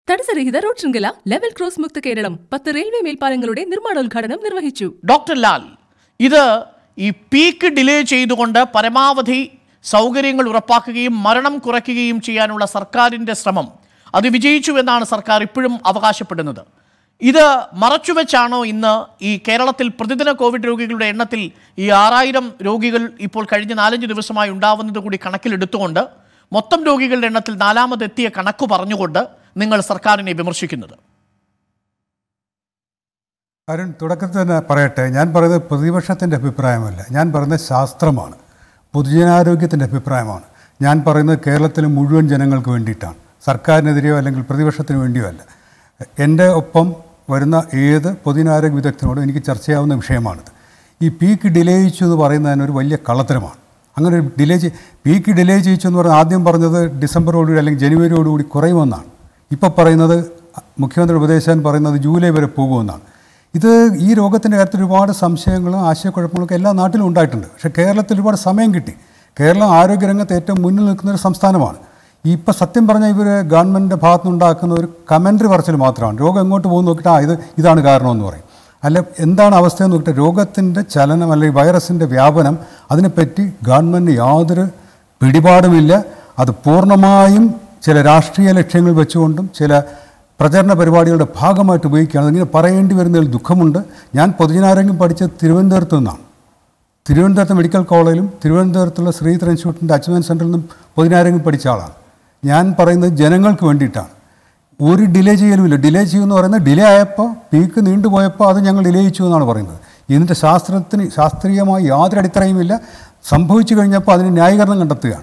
തടസ്സരഹിത road ശൃംഖല level cross മുക്ത Keralam 10 railway മേൽപ്പാലങ്ങളുടെ നിർമ്മാണോദ്ഘാടനം നിർവഹിച്ചു. ഡോക്ടർ ലാൽ, ഇത് ഈ പീക്ക് ഡിലേ ചെയ്തുകൊണ്ട് പരമാവധി സൗകര്യങ്ങൾ ഉറപ്പാക്കുകയും മരണം കുറയ്ക്കുകയും ചെയ്യാനുള്ള സർക്കാരിൻ്റെ ശ്രമം അത് വിജയിച്ചു എന്നാണ് സർക്കാർ ഇപ്പോഴും അവകാശപ്പെടുന്നത്. ഇത് മറച്ചുവെച്ചാണോ ഇന്ന് ഈ കേരളത്തിൽ പ്രതിദിന കോവിഡ് രോഗികളുടെ എണ്ണത്തിൽ ഈ 6000 രോഗികൾ ഇപ്പോൾ കഴിഞ്ഞ 4-5 ദിവസമായി ഉണ്ടാവുന്നത് കൂടി കണക്കിലെടുത്തുകൊണ്ട് മൊത്തം രോഗികളുടെ എണ്ണത്തിൽ 4ാമതെത്തിയ കണക്ക് പറഞ്ഞുകൊണ്ട് നിങ്ങൾ സർക്കാരിനെ വിമർശിക്കുന്നത്? അരുൺ, തുടക്കത്തിൽ തന്നെ പറയട്ടെ, ഞാൻ പറയുന്നത് പ്രതിപക്ഷത്തിൻ്റെ അഭിപ്രായമല്ല, ഞാൻ പറയുന്നത് ശാസ്ത്രമാണ്, പൊതുജനാരോഗ്യത്തിൻ്റെ അഭിപ്രായമാണ്. ഞാൻ പറയുന്നത് കേരളത്തിലെ മുഴുവൻ ജനങ്ങൾക്ക് വേണ്ടിയിട്ടാണ്, സർക്കാരിനെതിരെയോ അല്ലെങ്കിൽ പ്രതിപക്ഷത്തിന് വേണ്ടിയോ അല്ല. എൻ്റെ ഒപ്പം വരുന്ന ഏത് പൊതുജനാരോഗ്യ വിദഗ്ധനോടും എനിക്ക് ചർച്ച ചെയ്യാവുന്ന വിഷയമാണിത്. ഈ പീക്ക് ഡിലേ ചെയ്യിച്ചു എന്ന് പറയുന്നതിന് ഒരു വലിയ കള്ളത്തരമാണ്. അങ്ങനെ ഒരു പീക്ക് ഡിലേ ചെയ്യിച്ചു എന്ന് പറഞ്ഞാൽ ആദ്യം പറഞ്ഞത് ഡിസംബറോടുകൂടി അല്ലെങ്കിൽ ജനുവരിയോടുകൂടി കുറയുമെന്നാണ്. ഇപ്പോൾ പറയുന്നത് മുഖ്യമന്ത്രി ഉപദേശകൻ പറയുന്നത് ജൂലൈ വരെ പോകുമെന്നാണ്. ഈ രോഗത്തിൻ്റെ കാര്യത്തിൽ ഒരുപാട് സംശയങ്ങളും ആശയക്കുഴപ്പങ്ങളൊക്കെ എല്ലാ നാട്ടിലും ഉണ്ടായിട്ടുണ്ട്. പക്ഷേ കേരളത്തിൽ ഒരുപാട് സമയം കിട്ടി. കേരളം ആരോഗ്യരംഗത്ത് ഏറ്റവും മുന്നിൽ നിൽക്കുന്നൊരു സംസ്ഥാനമാണ്. ഇപ്പോൾ സത്യം പറഞ്ഞാൽ ഇവർ ഗവൺമെൻറ്റിൻ്റെ ഭാഗത്തുനിന്നുണ്ടാക്കുന്ന ഒരു കമൻട്രി പറച്ചിൽ മാത്രമാണ്. രോഗം എങ്ങോട്ട് പോകുന്നു നോക്കിയിട്ട് ഇതാണ് കാരണമെന്ന് പറയും. അല്ല, എന്താണ് അവസ്ഥയെന്ന് നോക്കിയിട്ട് രോഗത്തിൻ്റെ ചലനം അല്ലെങ്കിൽ വൈറസിൻ്റെ വ്യാപനം അതിനെപ്പറ്റി ഗവൺമെൻറ് യാതൊരു പിടിപാടുമില്ല. അത് പൂർണ്ണമായും ചില രാഷ്ട്രീയ ലക്ഷ്യങ്ങൾ വെച്ചുകൊണ്ടും ചില പ്രചരണ പരിപാടികളുടെ ഭാഗമായിട്ട് ഉപയോഗിക്കുകയാണ്. അതിങ്ങനെ പറയേണ്ടി വരുന്നതിൽ ദുഃഖമുണ്ട്. ഞാൻ പൊതുജനാരോഗ്യം പഠിച്ചത് തിരുവനന്തപുരത്ത് നിന്നാണ്. തിരുവനന്തപുരത്ത് മെഡിക്കൽ കോളേജിലും തിരുവനന്തപുരത്തുള്ള ശ്രീധർ ഇൻസ്റ്റിറ്റ്യൂട്ടിൻ്റെ അച്യുതൻ സെൻറ്ററിൽ നിന്നും പൊതുജനാരോഗ്യം പഠിച്ച ആളാണ്. ഞാൻ പറയുന്നത് ജനങ്ങൾക്ക് വേണ്ടിയിട്ടാണ്. ഒരു ഡിലേ ചെയ്യലുമില്ല. ഡിലേ ചെയ്യുമെന്ന് പറയുന്നത് ഡിലേ ആയപ്പോൾ പീക്ക് നീണ്ടുപോയപ്പോൾ അത് ഞങ്ങൾ ഡിലേ ചെയ്യിച്ചു എന്നാണ് പറയുന്നത്. ഇതിൻ്റെ ശാസ്ത്രീയമായി യാതൊരു അടിത്തറയുമില്ല. സംഭവിച്ചു കഴിഞ്ഞപ്പോൾ അതിന് ന്യായീകരണം കണ്ടെത്തുകയാണ്.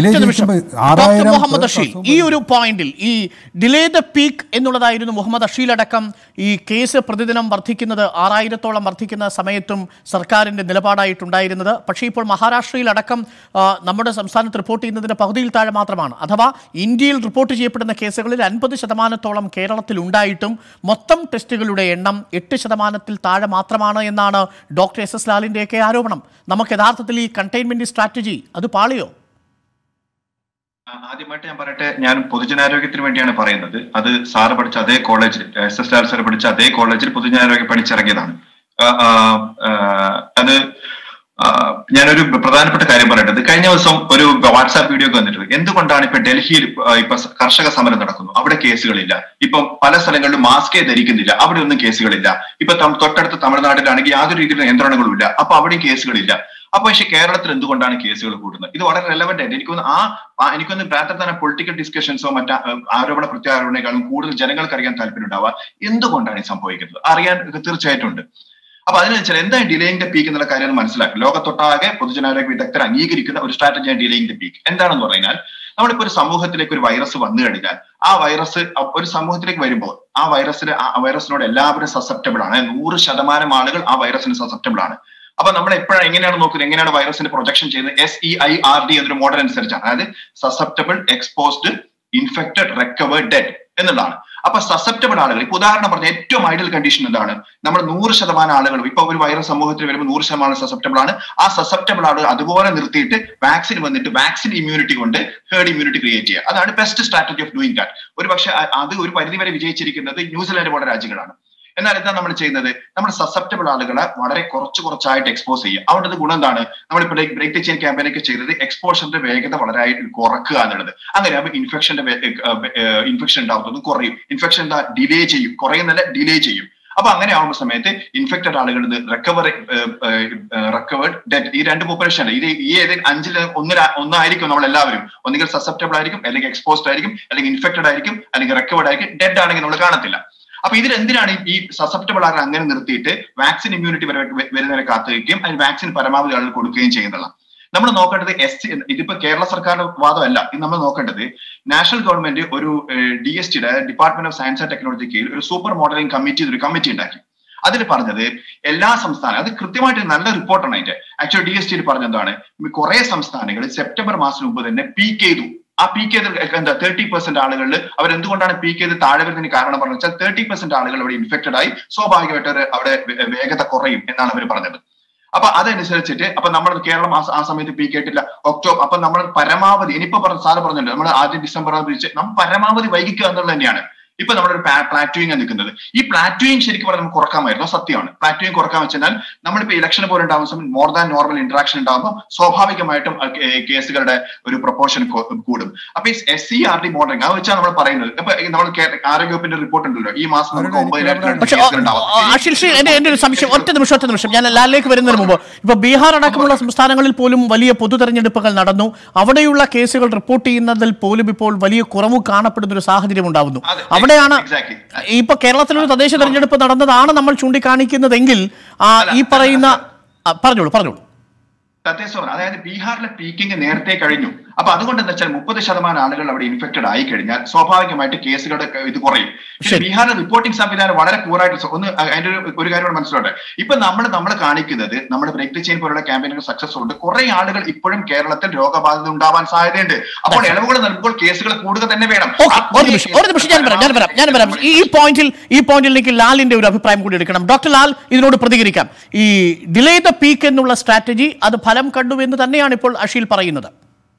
മുഹമ്മദ് അഷീൽ, ഈ ഒരു പോയിന്റിൽ ഈ ഡിലേ ദ പീക്ക് എന്നുള്ളതായിരുന്നു മുഹമ്മദ് അഷീൽ അടക്കം ഈ കേസ് പ്രതിദിനം വർദ്ധിക്കുന്നത് 6000-ഓളം വർദ്ധിക്കുന്ന സമയത്തും സർക്കാരിൻ്റെ നിലപാടായിട്ടുണ്ടായിരുന്നത്. പക്ഷേ ഇപ്പോൾ മഹാരാഷ്ട്രയിൽ അടക്കം നമ്മുടെ സംസ്ഥാനത്ത് റിപ്പോർട്ട് ചെയ്യുന്നതിൻ്റെ പകുതിയിൽ താഴെ മാത്രമാണ്. അഥവാ ഇന്ത്യയിൽ റിപ്പോർട്ട് ചെയ്യപ്പെടുന്ന കേസുകളിൽ 50%-ഓളം കേരളത്തിൽ ഉണ്ടായിട്ടും മൊത്തം ടെസ്റ്റുകളുടെ എണ്ണം 8%-ൽ താഴെ മാത്രമാണ് എന്നാണ് ഡോക്ടർ എസ് എസ് ലാലിൻ്റെയൊക്കെ ആരോപണം. നമുക്ക് യഥാർത്ഥത്തിൽ ഈ കണ്ടെയ്ൻമെൻറ്റ് സ്ട്രാറ്റജി അത് പാളിയോ? ആദ്യമായിട്ട് ഞാൻ പറയട്ടെ, ഞാൻ പൊതുജനാരോഗ്യത്തിന് വേണ്ടിയാണ് പറയുന്നത്. അത് സാറ് പഠിച്ച അതേ കോളേജിൽ, എസ് എസ് ലാൽ സാർ പഠിച്ച അതേ കോളേജിൽ പൊതുജനാരോഗ്യം പഠിച്ചിറങ്ങിയതാണ്. അത് ഞാനൊരു പ്രധാനപ്പെട്ട കാര്യം പറയേണ്ടത്, കഴിഞ്ഞ ദിവസം ഒരു വാട്സാപ്പ് വീഡിയോ വന്നിട്ടുണ്ട്. എന്തുകൊണ്ടാണ് ഇപ്പൊ ഡൽഹിയിൽ ഇപ്പൊ കർഷക സമരം നടക്കുന്നു, അവിടെ കേസുകളില്ല. ഇപ്പം പല സ്ഥലങ്ങളിലും മാസ്കേ ധരിക്കുന്നില്ല, അവിടെ ഒന്നും കേസുകളില്ല. ഇപ്പൊ തൊട്ടടുത്ത തമിഴ്നാട്ടിലാണെങ്കിൽ യാതൊരു രീതിയിലുള്ള നിയന്ത്രണങ്ങളും ഇല്ല, അപ്പൊ അവിടെയും കേസുകളില്ല. അപ്പൊ പക്ഷെ കേരളത്തിൽ എന്തുകൊണ്ടാണ് കേസുകൾ കൂടുന്നത്? ഇത് വളരെ റെലവെന്റ് ആയിട്ട് എനിക്കൊന്ന് റാദർ തന്നെ പൊളിറ്റിക്കൽ ഡിസ്കഷൻസോ മറ്റു ആരോപണ പ്രത്യാരോപണങ്ങളെക്കാളും കൂടുതൽ ജനങ്ങൾക്ക് അറിയാൻ താല്പര്യം ഉണ്ടാവുക എന്തുകൊണ്ടാണ് ഈ സംഭവിക്കുന്നത് അറിയാൻ തീർച്ചയായിട്ടും ഉണ്ട്. അപ്പൊ അതിന് വെച്ചാൽ എന്താണ് ഡിലേയിങ് ദ പീക്ക് എന്നുള്ള കാര്യം മനസ്സിലാക്കും. ലോകത്തൊട്ടാകെ പൊതുജനാരോഗ്യ വിദഗ്ധർ അംഗീകരിക്കുന്ന ഒരു സ്ട്രാറ്റജിയാണ് ഡിലേയിങ് ദ പീക്ക്. എന്താണെന്ന് പറഞ്ഞാൽ, നമ്മളിപ്പോ ഒരു സമൂഹത്തിലേക്ക് ഒരു വൈറസ് വന്നു കഴിഞ്ഞാൽ ആ വൈറസ് ഒരു സമൂഹത്തിലേക്ക് വരുമ്പോൾ ആ വൈറസിനോട് എല്ലാവരും സസെപ്റ്റബിൾ ആണ്. 100% ആളുകൾ ആ വൈറസിന് സസെപ്റ്റബിൾ ആണ്. അപ്പൊ നമ്മൾ എപ്പോഴാണ് എങ്ങനെയാണ് നോക്കുന്നത്, എങ്ങനെയാണ് വൈറസിന്റെ പ്രൊജക്ഷൻ ചെയ്യുന്നത്? SEIRD എന്നൊരു മോഡൽ അനുസരിച്ചാണ്. അതായത് susceptible, exposed, infected, recovered, dead എന്നുള്ളതാണ്. അപ്പൊ സസെപ്റ്റബിൾ ആളുകൾ, ഇപ്പൊ ഉദാഹരണം പറഞ്ഞ ഏറ്റവും ഐഡിയൽ കണ്ടീഷൻ എന്താണ്? നമ്മൾ 100% ആളുകൾ ഇപ്പൊ ഒരു വൈറസ് സമൂഹത്തിൽ വരുമ്പോൾ 100% സസെപ്റ്റബിൾ ആണ്. ആ സസെപ്റ്റബിൾ ആളുകൾ അതുപോലെ നിർത്തിയിട്ട് വാക്സിൻ വന്നിട്ട് വാക്സിൻ ഇമ്മ്യൂണിറ്റി കൊണ്ട് ഹേർഡ് ഇമ്മ്യൂണിറ്റി ക്രിയേറ്റ് ചെയ്യുക. അതാണ് best strategy of doing that. ഒരു പക്ഷേ അത് ഒരു പരിധിവരെ വിജയിച്ചിരിക്കുന്നത് ന്യൂസിലാൻഡ് പോലുള്ള രാജ്യങ്ങളാണ്. എന്നാൽ എന്താ നമ്മൾ ചെയ്യുന്നത്? നമ്മൾ സസെപ്റ്റബിൾ ആളുകളെ വളരെ കുറച്ചായിട്ട് എക്സ്പോസ് ചെയ്യുക. അവിടെ ഗുണം എന്താണ്? നമ്മളിപ്പോൾ ബ്രേക്ക് ദ ചെയിൻ ക്യാമ്പയിനൊക്കെ ചെയ്തത് എക്സ്പോഷറിന്റെ വേഗത വളരെ കുറക്കുക എന്നുള്ളത്. അങ്ങനെ ആകുമ്പോൾ ഇൻഫെക്ഷൻ ഉണ്ടാവുന്നത് കുറയും. ഇൻഫെക്ഷൻ എന്താ? ഡിലേ ചെയ്യും. കുറയുന്നല്ല, ഡിലേ ചെയ്യും. അപ്പൊ അങ്ങനെ ആവുന്ന സമയത്ത് ഇൻഫെക്റ്റഡ് ആളുകൾ റിക്കവേർഡ്, ഡെഡ്, ഈ രണ്ട് പോപ്പുലേഷൻ അല്ല, ഈ ഏതെങ്കിലും 5-ൽ ഒന്നായിരിക്കും നമ്മളെല്ലാവരും. ഒന്നുകിൽ സസെപ്റ്റബിൾ ആയിരിക്കും, അല്ലെങ്കിൽ എക്സ്പോസ്ഡ് ആയിരിക്കും, അല്ലെങ്കിൽ ഇൻഫെക്റ്റഡ് ആയിരിക്കും, അല്ലെങ്കിൽ റിക്കവേർഡ് ആയിരിക്കും. ഡെഡ് ആണെങ്കിൽ നമ്മൾ കാണത്തില്ല. അപ്പൊ ഇതിൽ എന്തിനാണ് ഈ സസെപ്റ്റബിൾ ആളുകൾ അങ്ങനെ നിർത്തിയിട്ട് വാക്സിൻ ഇമ്മ്യൂണിറ്റി വരുന്നവരെ കാത്തുവയ്ക്കുകയും അതിന് വാക്സിൻ പരമാവധി ആളുകൾ കൊടുക്കുകയും ചെയ്യുന്നില്ല? നമ്മൾ നോക്കേണ്ടത് ഇതിപ്പോ കേരള സർക്കാരിന്റെ വാദമല്ല. ഇത് നമ്മൾ നോക്കേണ്ടത് നാഷണൽ ഗവൺമെന്റ് ഒരു DSTയുടെ department of science and technology കീഴിൽ ഒരു സൂപ്പർ മോഡലിംഗ് കമ്മിറ്റി ഉണ്ടാക്കി. അതിൽ പറഞ്ഞത് എല്ലാ സംസ്ഥാനം, അത് കൃത്യമായിട്ട് നല്ല റിപ്പോർട്ടാണ് അതിന്റെ. ആക്ച്വലി DSTയിൽ പറഞ്ഞതാണ്, കുറെ സംസ്ഥാനങ്ങൾ സെപ്റ്റംബർ മാസത്തിന് മുമ്പ് തന്നെ പീക്ക് ചെയ്തു. ആ പീക്ക് ചെയ്ത് 30% ആളുകളിൽ അവരെന്തുകൊണ്ടാണ് പീക്ക് ചെയ്ത് താഴെ വരുന്നതിന് കാരണം പറഞ്ഞു വെച്ചാൽ 30% ആളുകൾ അവിടെ ഇൻഫെക്റ്റഡ് ആയി, സ്വാഭാവികമായിട്ട് അവിടെ വേഗത കുറയും എന്നാണ് അവർ പറഞ്ഞത്. അപ്പൊ അതനുസരിച്ചിട്ട് അപ്പൊ നമ്മൾ കേരളം ആ സമയത്ത് പീക്ക് ആയിട്ടില്ല. ഒക്ടോബർ അപ്പൊ നമ്മൾ പരമാവധി ഇനിയിപ്പോ സാറ് പറഞ്ഞിട്ടുണ്ട്, നമ്മൾ ആദ്യം ഡിസംബർ നമ്മൾ പരമാവധി വൈകിക്കുക എന്നുള്ളത് തന്നെയാണ്. ഇപ്പൊ നമ്മളൊരു പ്ലാറ്റ്യൂയിങ് നിൽക്കുന്നത്. ഈ പ്ലാറ്റ്യൂയിങ് ശരിക്കും പറഞ്ഞാൽ നമുക്ക് കുറക്കാമായിരുന്നു, സത്യമാണ്. പ്ലാറ്റ്യൂയിങ് കുറക്കാൻ വെച്ചാൽ നമ്മളിപ്പോ ഇലക്ഷൻ പോലെ ഉണ്ടാകുന്ന സമയം മോർ ദാൻ നോർമൽ ഇന്ററാക്ഷൻ ഉണ്ടാകുമ്പോൾ സ്വാഭാവികമായിട്ടും കേസുകളുടെ ഒരു പ്രൊപ്പോർഷൻ കൂടും. അപ്പൊ ഈ SCRT മോഡലിംഗ് അത് വെച്ചാൽ നമ്മൾ പറയുന്നത്. ഇപ്പൊ നമ്മൾ ആരോഗ്യവകുപ്പിന്റെ റിപ്പോർട്ട് ഉണ്ടല്ലോ, ഈ മാസം നമുക്ക് 9,000 എന്റെ ഒരു സംശയം, ഒറ്റ നിമിഷം ഞാൻ ലാലിലേക്ക് വരുന്നതിന് മുമ്പ്, ഇപ്പൊ ബീഹാർ അടക്കമുള്ള സംസ്ഥാനങ്ങളിൽ പോലും വലിയ പൊതു തെരഞ്ഞെടുപ്പുകൾ നടന്നു. അവിടെയുള്ള കേസുകൾ റിപ്പോർട്ട് ചെയ്യുന്നതിൽ പോലും ഇപ്പോൾ വലിയ കുറവ് കാണപ്പെടുന്ന ഒരു സാഹചര്യം ഉണ്ടാവുന്നു. അവിടെയാണ് ഇപ്പൊ കേരളത്തിലൊരു തദ്ദേശ തെരഞ്ഞെടുപ്പ് നടന്നതാണ് നമ്മൾ ചൂണ്ടിക്കാണിക്കുന്നതെങ്കിൽ ഈ പറയുന്ന പറഞ്ഞോളൂ. തദ്ദേശഭരണം, അതായത് ബീഹാറിലെ പീക്കിംഗ് നേരത്തെ കഴിഞ്ഞു. അപ്പൊ അതുകൊണ്ട് എന്താ വെച്ചാൽ 30% ആളുകൾ അവിടെ ഇൻഫെക്റ്റഡ് ആയി കഴിഞ്ഞാൽ സ്വാഭാവികമായിട്ട് കേസുകളുടെ ഇത് കുറയും. പക്ഷേ ബീഹാറിലെ റിപ്പോർട്ടിംഗ് സംവിധാനം വളരെ പൂറായിട്ട് അതിന്റെ ഒരു കാര്യം മനസ്സിലോട്ടെ. ഇപ്പൊ നമ്മൾ കാണിക്കുന്നത് നമ്മുടെ ബ്രേക്ക് ദി ചെയിൻ പോലുള്ള ക്യാമ്പയിനുകൾ സക്സസ് ഉണ്ട്. കുറെ ആളുകൾ ഇപ്പോഴും കേരളത്തിൽ രോഗബാധിത ഉണ്ടാവാൻ സാധ്യതയുണ്ട്. അപ്പോൾ ഇളവുകൾ നൽകുമ്പോൾ കേസുകൾ കൂടുക തന്നെ വേണം. ഞാൻ പറയാം ഈ പോയിന്റിൽ എനിക്ക് ലാലിന്റെ ഒരു അഭിപ്രായം കൂടി എടുക്കണം. ഡോക്ടർ ലാൽ ഇതിനോട് പ്രതികരിക്കാം. ഈ ഡിലേ ദ പീക്ക് എന്നുള്ള സ്ട്രാറ്റജി അത് ഫലം കണ്ടു എന്ന് തന്നെയാണ് ഇപ്പോൾ അഷീൽ പറയുന്നത്.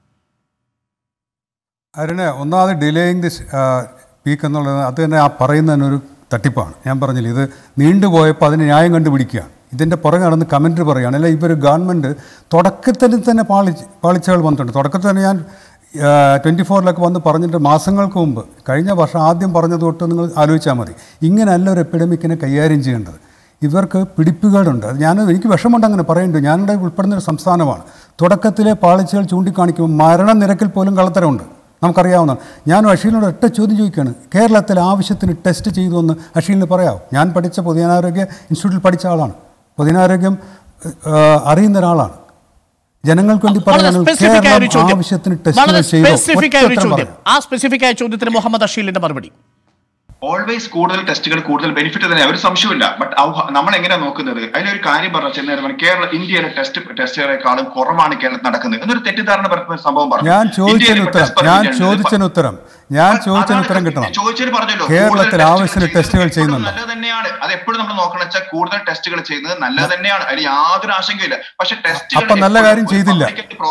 അരുണ്, ഒന്നാമത് ഡിലേയിങ് ദിസ് പീക്ക് എന്നുള്ളത് അത് തന്നെ ആ പറയുന്നതിനൊരു തട്ടിപ്പാണ്. ഞാൻ പറഞ്ഞില്ല, ഇത് നീണ്ടുപോയപ്പോൾ അതിന് ന്യായം കണ്ടുപിടിക്കുകയാണ്. ഇതിൻ്റെ പുറകെ നടന്ന് കമൻറ്റ് പറയുകയാണ്. അല്ല, ഇവർ ഗവൺമെൻറ് തുടക്കത്തിൽ തന്നെ പാളിച്ചകൾ വന്നിട്ടുണ്ട്. തുടക്കത്തിൽ തന്നെ ഞാൻ 24-ലൊക്കെ വന്ന് പറഞ്ഞിട്ട് മാസങ്ങൾക്ക് മുമ്പ്, കഴിഞ്ഞ വർഷം ആദ്യം പറഞ്ഞത് തൊട്ട് നിങ്ങൾ ആലോചിച്ചാൽ മതി. ഇങ്ങനെയല്ല ഒരു എപ്പിഡമിക്കിനെ കൈകാര്യം ചെയ്യേണ്ടത്. ഇവർക്ക് പിടിപ്പുകേടുണ്ട്. അത് എനിക്ക് വിഷമമുണ്ട് അങ്ങനെ പറയുന്നുണ്ട്. ഞാനിവിടെ ഉൾപ്പെടുന്നൊരു സംസ്ഥാനമാണ്. തുടക്കത്തിലെ പാളിച്ചകൾ ചൂണ്ടിക്കാണിക്കുമ്പോൾ മരണനിരക്കിൽ പോലും കള്ളത്തരമുണ്ട്, നമുക്കറിയാവുന്നതാണ്. ഞാൻ അഷീലിനോട് ഒറ്റ ചോദ്യം ചോദിക്കുകയാണ്, കേരളത്തിൽ ആവശ്യത്തിന് ടെസ്റ്റ് ചെയ്തു എന്ന് അഷീലിന് പറയാമോ? ഞാൻ പഠിച്ച പൊതുജനാരോഗ്യ ഇൻസ്റ്റിറ്റ്യൂട്ടിൽ പഠിച്ച ആളാണ്, പൊതുജനാരോഗ്യം അറിയുന്ന ഒരാളാണ്. ജനങ്ങൾക്ക് വേണ്ടി പറയാനുള്ള ആവശ്യത്തിന് ടെസ്റ്റ് ചെയ്തു. ആ സ്പെസിഫിക് ആയ ചോദ്യത്തിന് മുഹമ്മദ് അഷീലിന്റെ മറുപടി. ഓൾവേസ് കൂടുതൽ ടെസ്റ്റുകൾ കൂടുതൽ ബെനിഫിറ്റ് തന്നെ, ഒരു സംശയമില്ല. ബട്ട് നമ്മൾ എങ്ങനെ നോക്കുന്നത്? അതിലൊരു കാര്യം പറഞ്ഞാൽ കേരളം ഇന്ത്യയിലെ ടെസ്റ്റുകളെക്കാളും കുറവാണ് കേരളത്തിൽ നടക്കുന്നത് എന്നൊരു തെറ്റിദ്ധാരണ പരത്തുന്ന സംഭവം പറഞ്ഞു. ഞാൻ ചോദിച്ചതിന് ഉത്തരം കിട്ടണം. ചോദിച്ചതിന് പറഞ്ഞല്ലോ, കേരളത്തിൽ ആവശ്യത്തിന് ടെസ്റ്റുകൾ ചെയ്യുന്നുണ്ട്, നല്ലത് തന്നെയാണ്. അത് എപ്പോഴും നമ്മൾ നോക്കണം വെച്ചാൽ കൂടുതൽ ടെസ്റ്റുകൾ ചെയ്യുന്നത് നല്ലത് തന്നെയാണ്, അതിൽ യാതൊരു ആശങ്കയില്ല. പക്ഷെ ടെസ്റ്റുകൾ നല്ല കാര്യം ചെയ്തില്ല.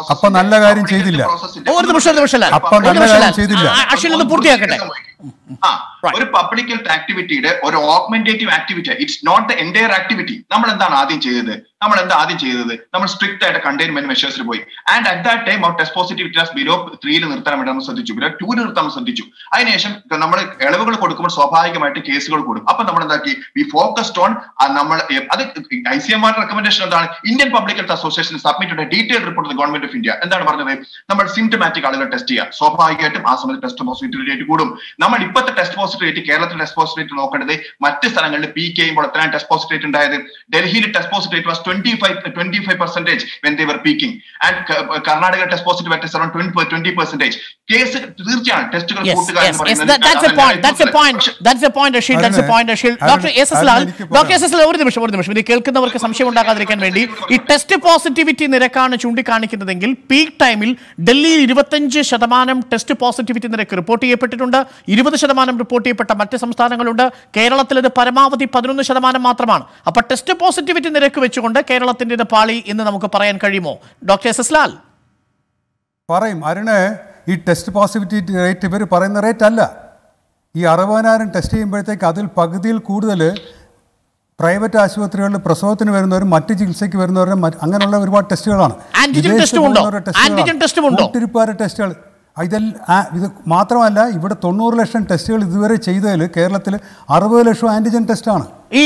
ഒരു പബ്ലിക് ഹെൽത്ത് ആക്ടിവിറ്റിയുടെ ഒരു augmentative activity, it's not the entire activity. നമ്മൾ എന്താണ് ആദ്യം ചെയ്തത്? നമ്മൾ സ്ട്രിക്റ്റ് ആയിട്ട് കണ്ടെയ്ൻമെന്റ് മെഷേഴ്സിൽ പോയി. ആൻഡ് അറ്റ് ദാറ്റ് ടൈം അവർ ടെസ്റ്റ് പോസിറ്റിവിറ്റി ബിലോ 3 നിർത്താൻ വേണ്ടി നമ്മൾ ശ്രദ്ധിച്ചു, ബിലോ 2 നിർത്താൻ ശ്രദ്ധിച്ചു. അതിനുശേഷം നമ്മൾ ഇളവുകൾ കൊടുക്കുമ്പോൾ സ്വാഭാവികമായിട്ട് കേസുകൾ കൂടും. അപ്പൊ നമ്മൾ എന്താക്കി? വി ഫോക്കസ്ഡ് ഓൺ നമ്മൾ അത് ICMR റെക്കമെൻഡേഷൻ എന്താണ്? Indian public health association submitted detail report government of India. എന്താണ് പറഞ്ഞത്? നമ്മൾ സിംറ്റമാറ്റിക് ആളുകൾ ടെസ്റ്റ് ചെയ്യുക. സ്വാഭാവികമായിട്ടും ആ സമയത്ത് ടെസ്റ്റ് പോസിറ്റിവിറ്റി റേറ്റ് കൂടും. നമ്മൾ ഇപ്പോഴത്തെ ടെസ്റ്റ് പോസിറ്റിവിറ്റി റേറ്റ്, കേരളത്തിൽ ടെസ്റ്റ് പോസിറ്റിവിറ്റി നോക്കേണ്ടത് മറ്റ് സ്ഥലങ്ങളിൽ പീക്ക് ചെയ്യുമ്പോൾ എത്രയാണ് ടെസ്റ്റ് പോസിറ്റിവിറ്റി ഉണ്ടായത്? ഡൽഹിയിൽ test positivity was 25% when they were peaking, and Karnataka test positivity was around 20%. Case തീർച്ചയാണ് ടെസ്റ്റുകൾ കൂട്ടുക എന്ന് പറയുന്നത്. That's a point, Ashil. Doctor S S Lal, ഒരു നിമിഷം ഇത് കേൾക്കുന്നവർക്ക് സംശയം ഉണ്ടാകാതിരിക്കാൻ വേണ്ടി, ഈ ടെസ്റ്റ് പോസിറ്റിവിറ്റി നിരക്കാണ് ചൂണ്ടിക്കാണിക്കുന്നതെങ്കിൽ പീക്ക് ടൈമിൽ ഡൽഹിയിൽ 25% ടെസ്റ്റ് പോസിറ്റിവിറ്റി നിരക്ക് റിപ്പോർട്ട് ചെയ്യപ്പെട്ടിട്ടുണ്ട്. 20% റിപ്പോർട്ട് ചെയ്യപ്പെട്ട മറ്റ് സംസ്ഥാനങ്ങളുണ്ട്. കേരളത്തിൽ ഇത് പരമാവധി 11% മാത്രമാണ്. അപ്പൊ ടെസ്റ്റ് പോസിറ്റിവിറ്റി നിരക്ക് വെച്ചുകൊണ്ട് കേരളത്തിന്റെ പാളി എന്ന് നമുക്ക് പറയാൻ കഴിയുമോ? ഡോക്ടർ എസ് എസ് ലാൽ പറയും. അരുണ്, ഈ ടെസ്റ്റ് പോസിറ്റിവിറ്റി റേറ്റ് ഇവർ പറയുന്ന റേറ്റ് അല്ല. ഈ 60,000 ടെസ്റ്റ് ചെയ്യുമ്പോഴത്തേക്ക് അതിൽ പകുതിയിൽ കൂടുതൽ പ്രൈവറ്റ് ആശുപത്രികളിൽ പ്രസവത്തിന് വരുന്നവരും മറ്റ് ചികിത്സയ്ക്ക് വരുന്നവരും അങ്ങനെയുള്ള ഒരുപാട് ടെസ്റ്റുകളാണ്. ടെസ്റ്റുകൾ ഇത് മാത്രമല്ല, ഇവിടെ 90 ലക്ഷം ടെസ്റ്റുകൾ ഇതുവരെ ചെയ്തതിൽ കേരളത്തിൽ 60 ലക്ഷം ആന്റിജൻ ടെസ്റ്റാണ്. ഈ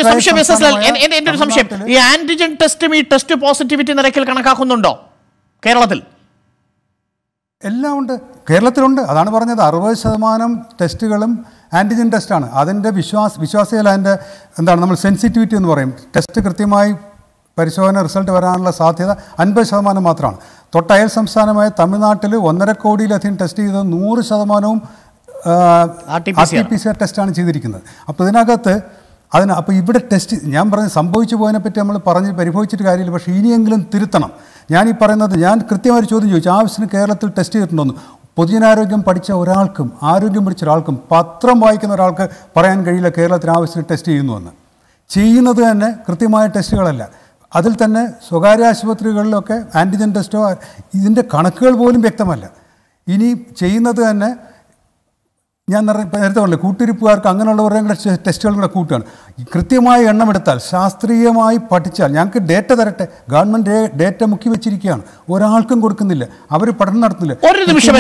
ആന്റിജൻ ടെസ്റ്റും ഈ ടെസ്റ്റ് പോസിറ്റിവിറ്റി നിരക്കിൽ കണക്കാക്കുന്നുണ്ടോ കേരളത്തിൽ? എല്ലാം ഉണ്ട്, കേരളത്തിലുണ്ട്. അതാണ് പറഞ്ഞത്, 60% ടെസ്റ്റുകളും ആന്റിജൻ ടെസ്റ്റാണ്. അതിൻ്റെ വിശ്വാസ്യത, അതിൻ്റെ എന്താണ് നമ്മൾ സെൻസിറ്റിവിറ്റി എന്ന് പറയും. ടെസ്റ്റ് കൃത്യമായി പരിശോധന റിസൾട്ട് വരാനുള്ള സാധ്യത 50% മാത്രമാണ്. തൊട്ടയൽ സംസ്ഥാനമായ തമിഴ്നാട്ടിൽ 1.5 കോടിയിലധികം ടെസ്റ്റ് ചെയ്തത് 100% RT-PCR ടെസ്റ്റാണ് ചെയ്തിരിക്കുന്നത്. അപ്പോൾ ഇതിനകത്ത് അപ്പോൾ ഇവിടെ ടെസ്റ്റ് ഞാൻ പറഞ്ഞ് സംഭവിച്ചു പോയതിനെപ്പറ്റി നമ്മൾ പറഞ്ഞ് പരിഭവിച്ചിട്ട് കാര്യമില്ല. പക്ഷേ ഇനിയെങ്കിലും തിരുത്തണം. ഞാൻ കൃത്യമായൊരു ചോദ്യം ചോദിച്ചു, ആവശ്യത്തിന് കേരളത്തിൽ ടെസ്റ്റ് ചെയ്തിട്ടുണ്ടോന്ന്. പൊതുജനാരോഗ്യം പഠിച്ച ഒരാൾക്കും ആരോഗ്യം പഠിച്ച ഒരാൾക്കും പത്രം വായിക്കുന്ന ഒരാൾക്ക് പറയാൻ കഴിയില്ല കേരളത്തിൽ ആവശ്യത്തിന് ടെസ്റ്റ് ചെയ്യുന്നുവെന്ന്. ചെയ്യുന്നത് തന്നെ കൃത്യമായ ടെസ്റ്റുകളല്ല. അതിൽ തന്നെ സ്വകാര്യ ആശുപത്രികളിലൊക്കെ ആൻറ്റിജൻ ടെസ്റ്റോ ഇതിൻ്റെ കണക്കുകൾ പോലും വ്യക്തമല്ല. ഇനി ചെയ്യുന്നത് തന്നെ ഞാൻ നേരത്തെ പറഞ്ഞില്ലേ, കൂട്ടിരിപ്പുകാർക്ക് അങ്ങനെയുള്ളവരുടെ കൂടെ ടെസ്റ്റുകളും കൂടെ കൂട്ടുകയാണ്. കൃത്യമായ എണ്ണമെടുത്താൽ, ശാസ്ത്രീയമായി പഠിച്ചാൽ, ഞങ്ങൾക്ക് ഡേറ്റ തരട്ടെ. ഗവൺമെൻറ് ഡേറ്റ മുക്കി വെച്ചിരിക്കുകയാണ്, ഒരാൾക്കും കൊടുക്കുന്നില്ല, അവർ പഠനം നടത്തുന്നില്ല. ഒരു നിമിഷം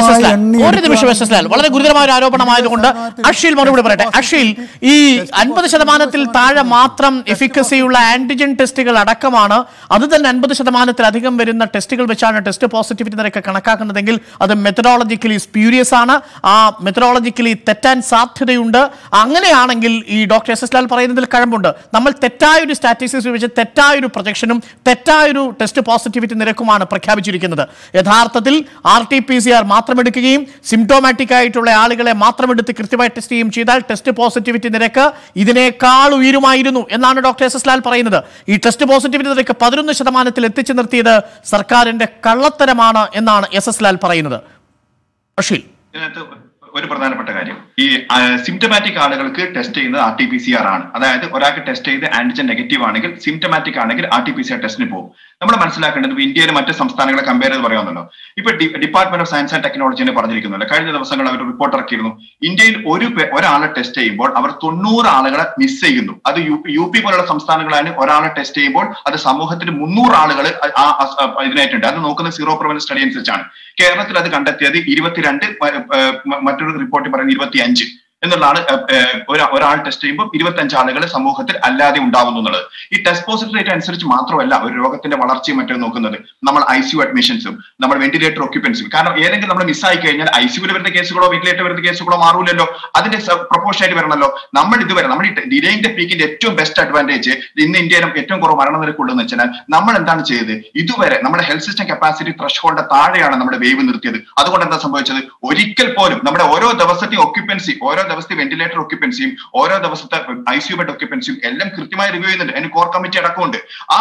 വളരെ ഗുരുതരമായ ഒരു ആരോപണമായതുകൊണ്ട് അഷീൽ മറുപടി പറയട്ടെ. അഷീൽ, ഈ 50% താഴെ മാത്രം എഫിക്കസിയുള്ള ആന്റിജൻ ടെസ്റ്റുകൾ അടക്കമാണ്, അത് തന്നെ 50%-ലധികം വരുന്ന ടെസ്റ്റുകൾ വെച്ചാണ് ടെസ്റ്റ് പോസിറ്റിവിറ്റി നിരക്ക് കണക്കാക്കുന്നതെങ്കിൽ അത് മെത്തഡോളജിക്കലി സ്പ്യൂരിയസ് ആണ്. ആ മെത്തഡോളജിക്കലി തെറ്റാൻ സാധ്യതയുണ്ട്. അങ്ങനെയാണെങ്കിൽ ഈ ഡോക്ടർ എസ് എസ് ലാൽ പറയുന്നതിൽ കഴമ്പുണ്ട്. നമ്മൾ തെറ്റായൊരു സ്റ്റാറ്റിസ്റ്റിക്സ് വെച്ച് തെറ്റായൊരു പ്രൊജക്ഷനും തെറ്റായൊരു ടെസ്റ്റ് പോസിറ്റിവിറ്റി നിരക്കുമാണ് പ്രഖ്യാപിച്ചിരിക്കുന്നത്. യഥാർത്ഥത്തിൽ RT-PCR മാത്രം എടുക്കുകയും സിംപ്റ്റോമാറ്റിക് ആയിട്ടുള്ള ആളുകളെ മാത്രം എടുത്ത് കൃത്യമായി ടെസ്റ്റ് ചെയ്യുകയും ചെയ്താൽ ടെസ്റ്റ് പോസിറ്റിവിറ്റി നിരക്ക് ഇതിനേക്കാൾ ഉയരുമായിരുന്നു എന്നാണ് ഡോക്ടർ എസ് എസ് ലാൽ പറയുന്നത്. ഈ ടെസ്റ്റ് പോസിറ്റിവിറ്റി നിരക്ക് 11% എത്തിച്ചു നിർത്തിയത് സർക്കാരിന്റെ കള്ളത്തരമാണ് എന്നാണ് എസ് എസ് ലാൽ പറയുന്നത്. അഷീൽ, ഒരു പ്രധാനപ്പെട്ട കാര്യം, ഈ സിംറ്റമാറ്റിക് ആളുകൾക്ക് ടെസ്റ്റ് ചെയ്യുന്നത് RT-PCR ആണ്. അതായത് ഒരാൾക്ക് ടെസ്റ്റ് ചെയ്ത് ആന്റിജൻ നെഗറ്റീവ് ആണെങ്കിൽ, സിംറ്റമാറ്റിക് ആണെങ്കിൽ RT-PCR ടെസ്റ്റിന് പോകും. നമ്മൾ മനസ്സിലാക്കേണ്ടത് ഇന്ത്യയിലെ മറ്റ് സംസ്ഥാനങ്ങളെ കമ്പയർ ചെയ്ത് പറയാമെന്നല്ലോ. ഇപ്പൊ ഡിപ്പാർട്ട്മെന്റ് ഓഫ് സയൻസ് ആൻഡ് ടെക്നോളജിനെ പറഞ്ഞിരിക്കുന്നുണ്ട്, കഴിഞ്ഞ ദിവസങ്ങൾ അവർ റിപ്പോർട്ട് ഇറക്കിയിരുന്നു, ഇന്ത്യയിൽ ഒരാളെ ടെസ്റ്റ് ചെയ്യുമ്പോൾ അവർ 90 ആളുകളെ മിസ് ചെയ്യുന്നു. അത് യു പി പോലുള്ള സംസ്ഥാനങ്ങളാണ് ഒരാളെ ടെസ്റ്റ് ചെയ്യുമ്പോൾ അത് സമൂഹത്തിൽ 300 ആളുകൾ ഇതിനായിട്ടുണ്ട്. അത് നോക്കുന്ന സീറോ പ്രിവലൻസ് സ്റ്റഡി അനുസരിച്ചാണ്. കേരളത്തിൽ അത് കണ്ടെത്തിയത് 22, മറ്റൊരു റിപ്പോർട്ടിൽ പറയുന്നത് 25 എന്നുള്ളതാണ്. ഒരാൾ ടെസ്റ്റ് ചെയ്യുമ്പോൾ 25 ആളുകൾ സമൂഹത്തിൽ അല്ലാതെ ഉണ്ടാവുന്നു എന്നുള്ളത്. ഈ ടെസ്റ്റ് പോസിറ്റിവ് റേറ്റ് അനുസരിച്ച് മാത്രമല്ല ഒരു രോഗത്തിന്റെ വളർച്ചയും മറ്റും നോക്കുന്നത്. നമ്മൾ ICU അഡ്മിഷൻസും നമ്മൾ വെന്റിലേറ്റർ ഒക്യുപ്പൻസും. കാരണം ഏതെങ്കിലും നമ്മൾ മിസ്സായി കഴിഞ്ഞാൽ ICUവിൽ വരുന്ന കേസുകളോ വെന്റിലേറ്റർ വരുന്ന കേസുകളോ മാറൂലല്ലോ, അതിന്റെ പ്രൊപ്പോർഷനായിട്ട് വരണമല്ലോ. നമ്മൾ ഈ ഡിലേയിന്റെ പീക്കിന്റെ ഏറ്റവും ബെസ്റ്റ് അഡ്വാൻറ്റേജ് ഇന്ന് ഇന്ത്യയിലും ഏറ്റവും കുറവ് മരണനിരക്കുള്ളതെന്ന് വെച്ചാൽ നമ്മൾ എന്താണ് ചെയ്തത്, ഇതുവരെ നമ്മുടെ ഹെൽത്ത് സിസ്റ്റം കപ്പാസിറ്റി ത്രഷ്ഹോൾഡ് താഴെയാണ് നമ്മുടെ വേവ് നിർത്തിയത്. അതുകൊണ്ട് എന്താ സംഭവിച്ചത്, ഒരിക്കൽ പോലും നമ്മുടെ ഓരോ ദിവസത്തെയും ഒക്യുപ്പൻസി, ഓരോ ദിവസത്തെ വെന്റിലേറ്റർ ഒക്യുപ്പൻസിയും ഓരോ ദിവസത്തെ ICU ബെഡ് ഒക്യുപ്പൻസിയും എല്ലാം കൃത്യമായി റിവ്യൂ ചെയ്യുന്നുണ്ട്. അതിന് കോർ കമ്മിറ്റി അടക്കമുണ്ട്. ആ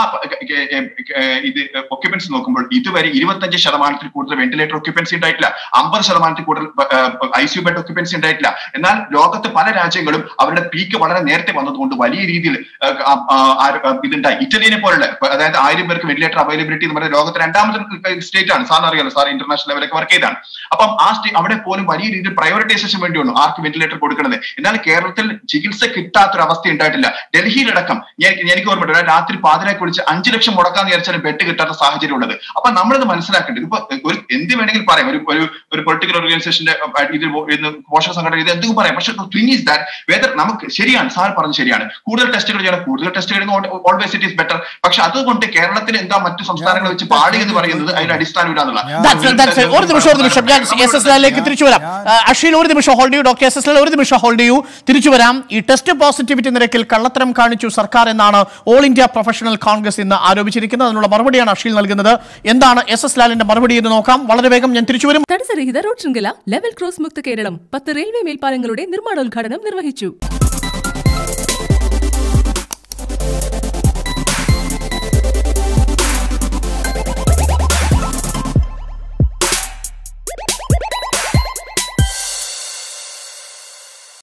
ഇത് ഒക്യുപ്പൻസി നോക്കുമ്പോൾ ഇതുവരെ 25% കൂടുതൽ വെന്റിലേറ്റർ ഒക്യുപ്പൻസി ഉണ്ടായിട്ടില്ല, 50% കൂടുതൽ ICU ബെഡ് ഒക്യുപ്പൻസി ഉണ്ടായിട്ടില്ല. എന്നാൽ ലോകത്ത് പല രാജ്യങ്ങളും അവരുടെ പീക്ക് വളരെ നേരത്തെ വന്നതുകൊണ്ട് വലിയ രീതിയിൽ ഇതുണ്ടായി. ഇറ്റലിയെ പോലുള്ള, അതായത് 1000 പേർക്ക് വെന്റിലേറ്റർ അവൈലബിലിറ്റി നമ്മുടെ ലോകത്ത് 2ാമത്തെ സ്റ്റേറ്റ് ആണ്. സാറിന് അറിയാലോ, സാർ ഇന്റർനാഷണൽ ലെവലൊക്കെ വർക്ക് ചെയ്താണ്. അപ്പം അവിടെ പോലും വലിയ രീതിയിൽ പ്രയോറിറ്റൈസേഷൻ വേണ്ടിയുള്ളൂ ആർക്ക് വെന്റിലേറ്റർ കൊടുക്കുന്നത്. എന്നാൽ കേരളത്തിൽ ചികിത്സ കിട്ടാത്തൊരവസ്ഥ ഉണ്ടായിട്ടില്ല. ഡൽഹിയിലടക്കം എനിക്ക് ഓർമ്മയുണ്ട്, രാത്രി പാതിരാക്കി വിളിച്ച് 5 ലക്ഷം മുടക്കാന്ന് വിചാരിച്ചാൽ ബെഡ് കിട്ടാത്ത സാഹചര്യം ഉള്ളത്. അപ്പൊ നമ്മളിത് മനസ്സിലാക്കേണ്ടത്, ഇപ്പൊ ഒരു എന്ത് വേണമെങ്കിലും പറയാം, ഒരു പൊളിറ്റിക്കൽ ഓർഗനൈസേഷന്റെ ഇത് പോഷക സംഘടന ഇത് എന്തും പറയാം. പക്ഷെ തിങ് ഈസ് ദാറ്റ് വെദർ നമുക്ക് ശരിയാണ്, സാർ പറഞ്ഞത് ശരിയാണ്, കൂടുതൽ ടെസ്റ്റുകൾ ചെയ്യണം, കൂടുതൽ ടെസ്റ്റ് ചെയ്യുന്നത് ഓൾവേസ് ഇറ്റ് ഈസ് ബെറ്റർ. പക്ഷെ അതുകൊണ്ട് കേരളത്തിൽ എന്താ മറ്റു സംസ്ഥാനങ്ങൾ വെച്ച് പാടി എന്ന് പറയുന്നത് അതിന്റെ അടിസ്ഥാനമില്ല. ഒരു നിമിഷം ഞാൻ എസ് എസ് ലാലിലേക്ക് തിരിച്ചു വരാം. അഷീൽ ഒരു നിമിഷം ഹോൾഡ് ചെയ്യൂ, ഡോക്ടർ എസ് എസ് ലാൽ ഒരു നിമിഷം ഹോൾഡ് ചെയ്യൂ, തിരിച്ചു വരാം. ഈ ടെസ്റ്റ് പോസിറ്റിവിറ്റി നിരക്കിൽ കള്ളത്തരം കാണിച്ചു സർക്കാർ എന്നാണ് ഓൾ ഇന്ത്യ പ്രൊഫഷണൽ കോൺഗ്രസ് ഇന്ന് ആരോപിച്ചിരിക്കുന്നത്. അതിനുള്ള മറുപടിയാണ് അഷീൽ നൽകുന്നത്. എന്താണ് എസ് എസ് ലാലിന്റെ മറുപടി എന്ന് നോക്കാം. വളരെ വേഗം ഞാൻ തിരിച്ചു വരും. തടസ്സരഹിത റോഡ് ശൃംഖല ലെവൽ ക്രോസ് മുക്ത കേരളം 10 റെയിൽവേ മേൽപ്പാലങ്ങളുടെ നിർമ്മാണോദ്ഘാടനം നിർവഹിച്ചു.